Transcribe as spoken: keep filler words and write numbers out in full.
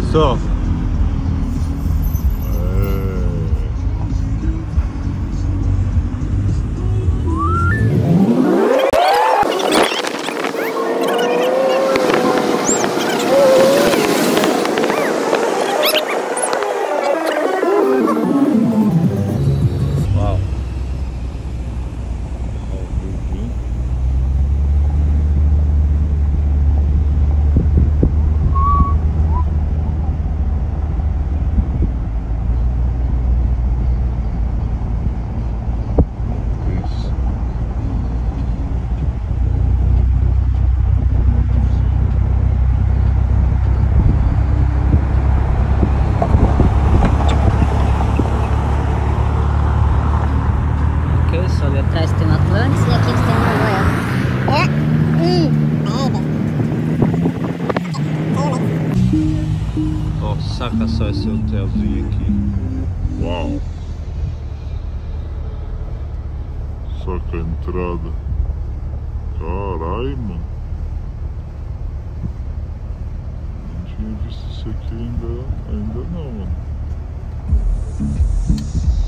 só. Atrás tem o Atlantis e aqui tem o Noruega. É? Hum, Ó, saca só esse hotelzinho aqui. Uau! Saca a entrada. Carai, mano. Não tinha visto isso aqui ainda, ainda não, mano.